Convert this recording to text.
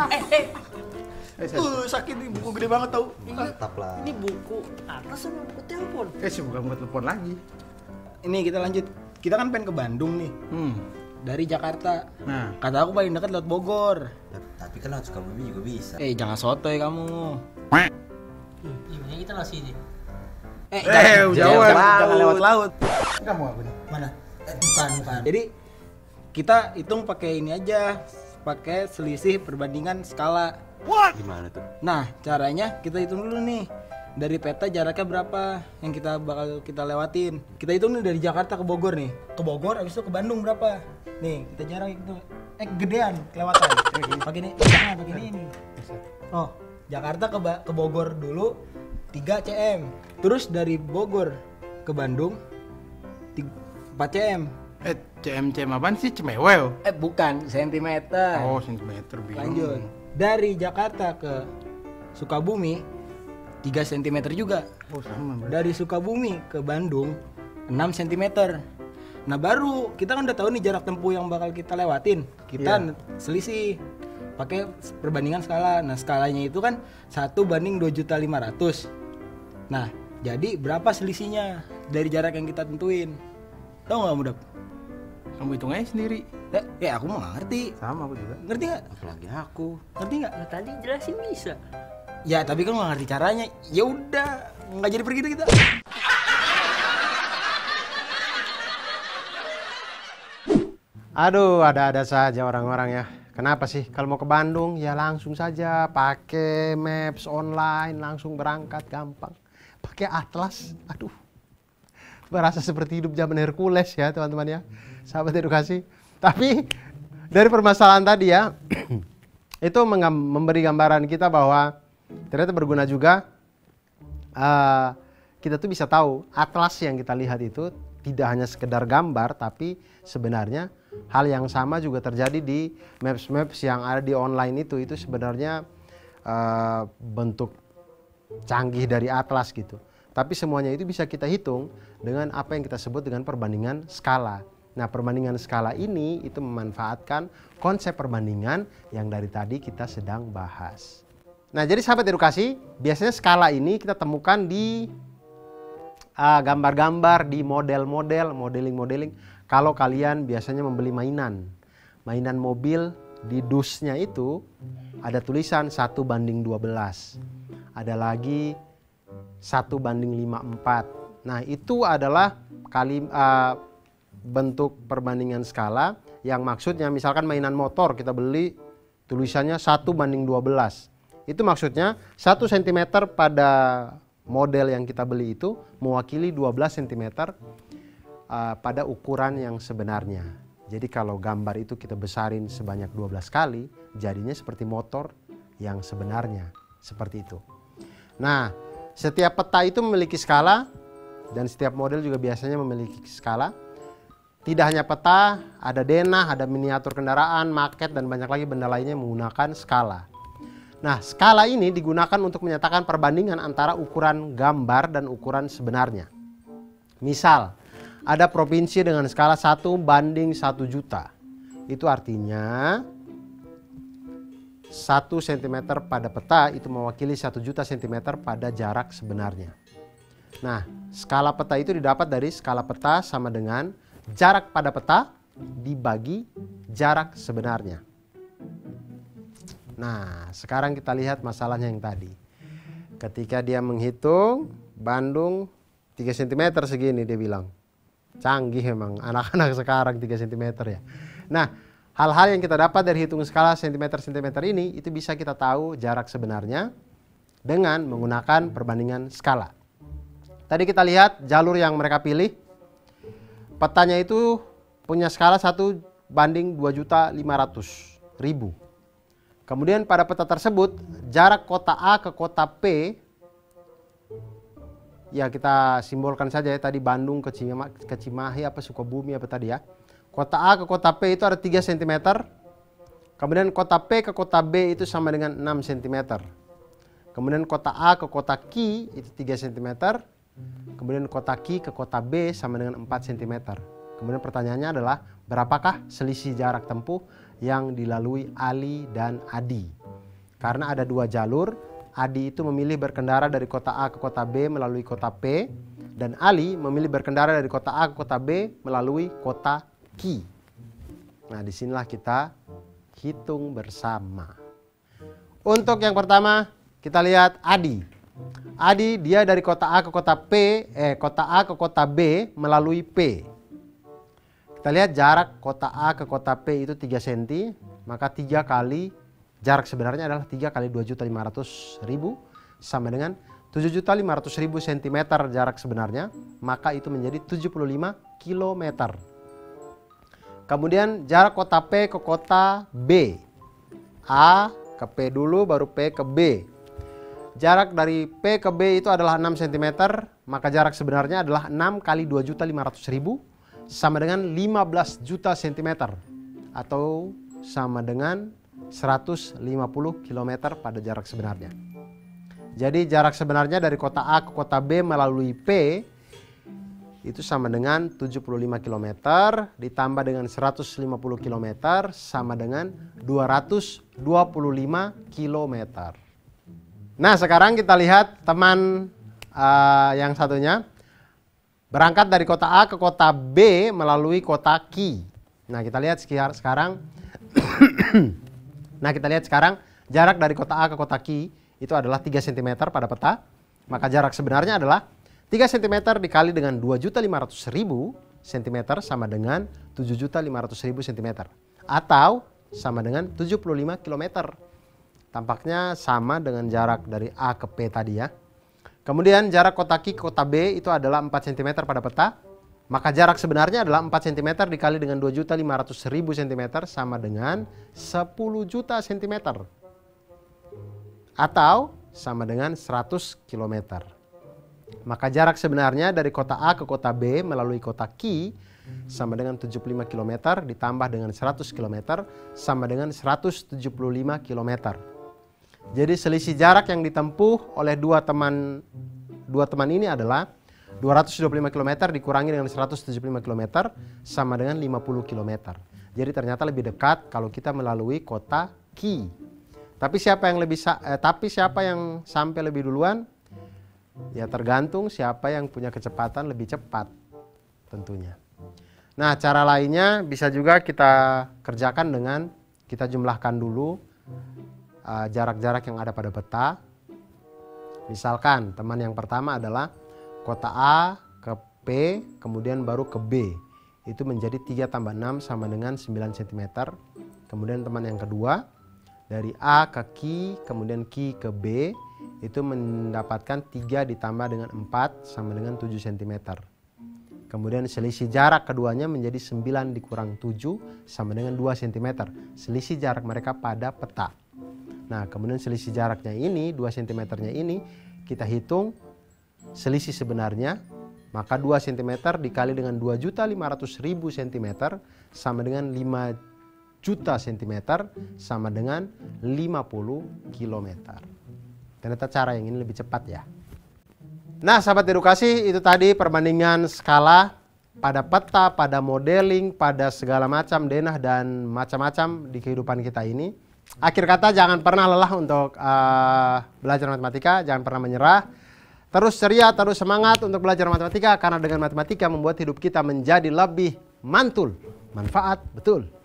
Sakit nih, buku gede banget tau. Mantap lah. Ini buku atas sama buku telepon. Sih bukan buat telepon lagi. Ini kita lanjut. Kita kan pengen ke Bandung nih. Dari Jakarta. Nah, Kata aku paling dekat lewat Bogor. Tapi kan lewat Sukabumi juga bisa. Jangan sotoy kamu. Gimana kita lah sini? Jangan lewat laut. kamu aku nih. Mana? Bukan. Jadi kita hitung pakai ini aja, pakai selisih perbandingan skala. Gimana tuh? Nah, caranya kita hitung dulu nih. Dari peta jaraknya berapa yang kita bakal kita lewatin. Kita hitung nih dari Jakarta ke Bogor nih. Ke Bogor habis itu ke Bandung berapa? Nih, kita jarak itu gedean kelewatan. Pakai ini, jangan pakai ini. Oh, Jakarta ke Bogor dulu 3 cm. Terus dari Bogor ke Bandung 4 cm. CM apaan sih? Cemewew? Bukan, sentimeter. Oh, sentimeter bingung. Lanjut. Dari Jakarta ke Sukabumi 3 cm juga. Oh, sama berarti. Dari Sukabumi ke Bandung 6 cm. Nah baru kita kan udah tahu nih jarak tempuh yang bakal kita lewatin. Kita selisih pakai perbandingan skala. Nah skalanya itu kan 1:2.500.000. Nah jadi berapa selisihnya dari jarak yang kita tentuin? Tahu nggak Mudap? Kamu hitung aja sendiri. Aku mau nggak ngerti. Sama aku juga. Ngerti nggak? Apalagi aku. Ngerti nggak? Nah, tadi jelasin bisa. Ya tapi kan nggak ngerti caranya. Ya udah nggak jadi pergi kita. Aduh, ada-ada saja orang-orang ya. Kenapa sih? Kalau mau ke Bandung ya langsung saja pakai maps online, langsung berangkat gampang. Pakai atlas, aduh. Berasa seperti hidup zaman Hercules ya teman-teman ya. Sahabat edukasi. Tapi dari permasalahan tadi ya, itu memberi gambaran kita bahwa ternyata berguna juga. Kita tuh bisa tahu atlas yang kita lihat itu tidak hanya sekedar gambar, tapi sebenarnya hal yang sama juga terjadi di maps-maps yang ada di online itu sebenarnya bentuk canggih dari atlas gitu. Tapi semuanya itu bisa kita hitung dengan apa yang kita sebut dengan perbandingan skala. Nah, perbandingan skala ini itu memanfaatkan konsep perbandingan yang dari tadi kita sedang bahas. Nah, jadi sahabat edukasi, biasanya skala ini kita temukan di gambar-gambar, di model-model, modeling-modeling. Kalau kalian biasanya membeli mainan mobil, di dusnya itu ada tulisan 1:12. Ada lagi 1:54. Nah itu adalah bentuk perbandingan skala yang maksudnya misalkan mainan motor kita beli tulisannya 1:12. Itu maksudnya 1 cm pada model yang kita beli itu mewakili 12 cm pada ukuran yang sebenarnya. Jadi kalau gambar itu kita besarin sebanyak 12 kali, jadinya seperti motor yang sebenarnya. Seperti itu. Nah, setiap peta itu memiliki skala dan setiap model juga biasanya memiliki skala. Tidak hanya peta, ada denah, ada miniatur kendaraan, maket, dan banyak lagi benda lainnya menggunakan skala. Nah, skala ini digunakan untuk menyatakan perbandingan antara ukuran gambar dan ukuran sebenarnya. Misal, ada provinsi dengan skala 1:1 juta. Itu artinya 1 cm pada peta itu mewakili 1 juta cm pada jarak sebenarnya. Nah, skala peta itu didapat dari skala peta sama dengan jarak pada peta dibagi jarak sebenarnya. Nah, sekarang kita lihat masalahnya yang tadi. Ketika dia menghitung Bandung 3 cm segini dia bilang. Canggih memang anak-anak sekarang 3 cm ya. Nah, hal-hal yang kita dapat dari hitung skala sentimeter-sentimeter ini itu bisa kita tahu jarak sebenarnya dengan menggunakan perbandingan skala. Tadi kita lihat jalur yang mereka pilih. Petanya itu punya skala 1:2.500.000. Kemudian pada peta tersebut jarak kota A ke kota P, ya kita simbolkan saja ya tadi Bandung ke Cimahi apa Sukabumi apa tadi ya. Kota A ke kota P itu ada 3 cm. Kemudian kota P ke kota B itu sama dengan 6 cm. Kemudian kota A ke kota Q itu 3 cm. Kemudian kota Q ke kota B sama dengan 4 cm. Kemudian pertanyaannya adalah berapakah selisih jarak tempuh yang dilalui Ali dan Adi. Karena ada dua jalur, Adi itu memilih berkendara dari kota A ke kota B melalui kota P, dan Ali memilih berkendara dari kota A ke kota B melalui kota Q. Nah, disinilah kita hitung bersama. Untuk yang pertama, kita lihat Adi. Adi dia dari kota A ke kota kota A ke kota B melalui P. Kita lihat jarak kota A ke kota P itu 3 cm, maka 3 kali jarak sebenarnya adalah 3 kali 2.500.000 sama dengan 7.500.000 cm jarak sebenarnya, maka itu menjadi 75 km. Kemudian jarak kota P ke kota B. A ke P dulu baru P ke B. Jarak dari P ke B itu adalah 6 cm, maka jarak sebenarnya adalah 6 kali 2.500.000 sama dengan 15 juta cm atau sama dengan 150 km pada jarak sebenarnya. Jadi jarak sebenarnya dari kota A ke kota B melalui P itu sama dengan 75 km ditambah dengan 150 km sama dengan 225 km. Nah, sekarang kita lihat teman yang satunya berangkat dari kota A ke kota B melalui kota Q. Nah, kita lihat sekarang jarak dari kota A ke kota Q itu adalah 3 cm pada peta. Maka jarak sebenarnya adalah 3 cm dikali dengan 2.500.000 cm sama dengan 7.500.000 cm atau sama dengan 75 km. Tampaknya sama dengan jarak dari A ke P tadi ya. Kemudian jarak kota Q ke kota B itu adalah 4 cm pada peta. Maka jarak sebenarnya adalah 4 cm dikali dengan 2.500.000 cm sama dengan 10 juta cm atau sama dengan 100 km. Maka jarak sebenarnya dari kota A ke kota B melalui kota Q sama dengan 75 km ditambah dengan 100 km sama dengan 175 km. Jadi selisih jarak yang ditempuh oleh dua teman ini adalah 225 km dikurangi dengan 175 km sama dengan 50 km. Jadi ternyata lebih dekat kalau kita melalui kota Q. Tapi siapa yang sampai lebih duluan? Ya tergantung siapa yang punya kecepatan lebih cepat tentunya. Nah, cara lainnya bisa juga kita kerjakan dengan kita jumlahkan dulu jarak-jarak yang ada pada peta. Misalkan teman yang pertama adalah kota A ke P kemudian baru ke B. Itu menjadi 3 tambah 6 sama dengan 9 cm. Kemudian teman yang kedua dari A ke Q kemudian Q ke B itu mendapatkan 3 ditambah dengan 4 sama dengan 7 cm. Kemudian selisih jarak keduanya menjadi 9 dikurang 7 sama dengan 2 cm. Selisih jarak mereka pada peta. Nah, kemudian selisih jaraknya ini 2 cm-nya ini kita hitung selisih sebenarnya, maka 2 cm dikali dengan 2.500.000 cm sama dengan 5 juta cm sama dengan 50 km. Ternyata cara yang ini lebih cepat ya. Nah, sahabat edukasi, itu tadi perbandingan skala pada peta, pada modeling, pada segala macam denah dan macam-macam di kehidupan kita ini. Akhir kata, jangan pernah lelah untuk belajar matematika, jangan pernah menyerah. Terus ceria, terus semangat untuk belajar matematika, karena dengan matematika membuat hidup kita menjadi lebih mantul, manfaat, betul.